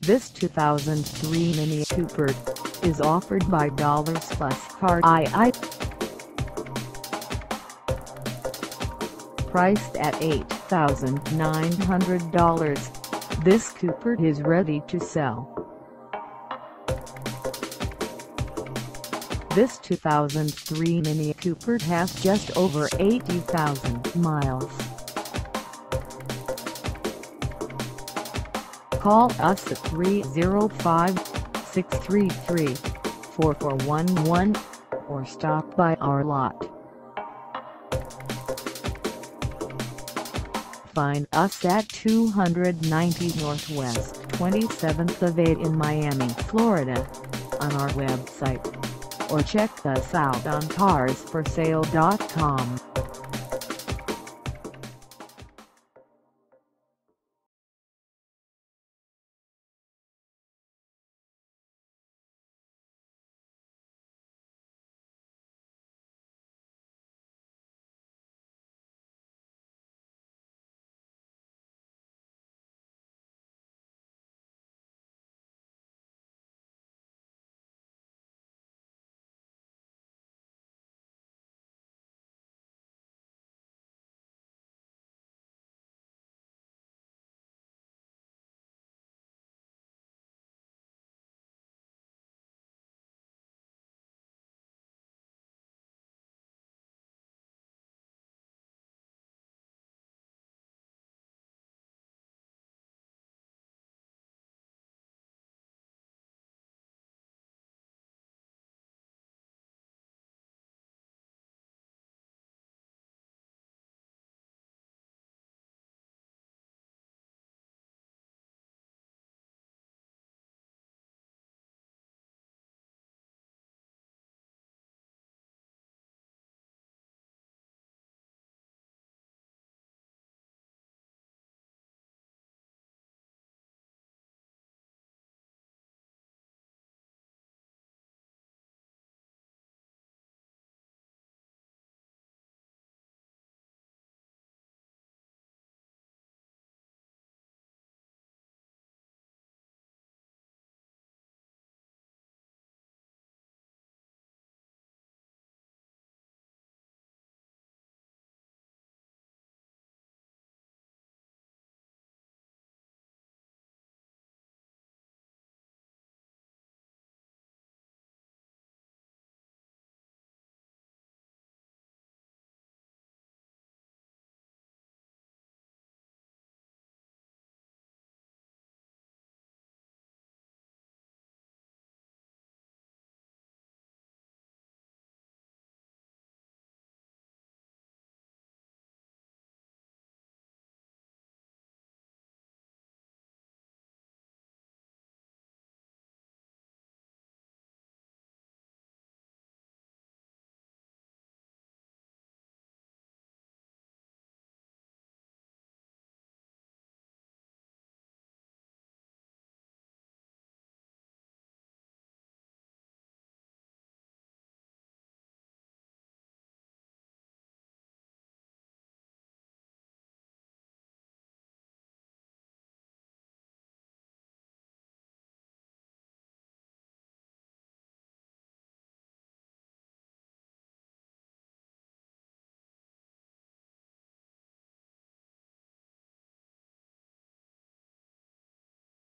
This 2003 Mini Cooper is offered by Dollars Plus Car II. Priced at $8,900, this Cooper is ready to sell. This 2003 Mini Cooper has just over 80,000 miles. Call us at 305-633-4411 or stop by our lot. Find us at 290 Northwest 27th Ave in Miami, Florida, on our website, or check us out on carsforsale.com.